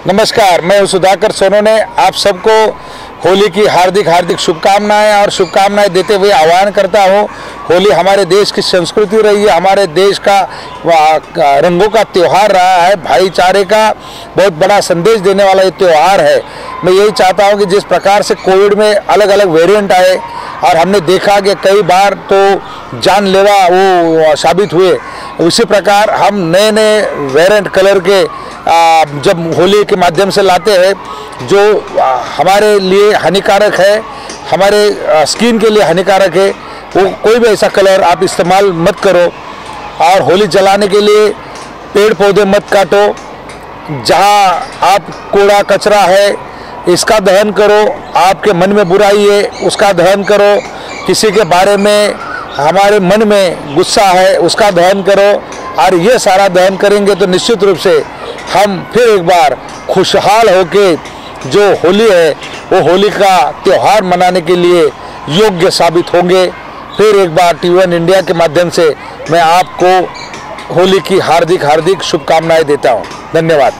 नमस्कार, मैं सुधाकर सोनोने आप सबको होली की हार्दिक शुभकामनाएं और शुभकामनाएं देते हुए आह्वान करता हूं। होली हमारे देश की संस्कृति रही है, हमारे देश का रंगों का त्यौहार रहा है, भाईचारे का बहुत बड़ा संदेश देने वाला ये त्यौहार है। मैं यही चाहता हूं कि जिस प्रकार से कोविड में अलग अलग वेरिएंट आए और हमने देखा कि कई बार तो जानलेवा वो साबित हुए, उसी प्रकार हम नए नए वेरिएंट कलर के जब होली के माध्यम से लाते हैं जो हमारे लिए हानिकारक है, हमारे स्किन के लिए हानिकारक है, वो कोई भी ऐसा कलर आप इस्तेमाल मत करो। और होली जलाने के लिए पेड़ पौधे मत काटो, जहाँ आप कूड़ा कचरा है इसका दहन करो, आपके मन में बुराई है उसका दहन करो, किसी के बारे में हमारे मन में गुस्सा है उसका दहन करो। और ये सारा दहन करेंगे तो निश्चित रूप से हम फिर एक बार खुशहाल होके जो होली है वो होली का त्यौहार मनाने के लिए योग्य साबित होंगे। फिर एक बार TV1 इंडिया के माध्यम से मैं आपको होली की हार्दिक शुभकामनाएं देता हूं। धन्यवाद।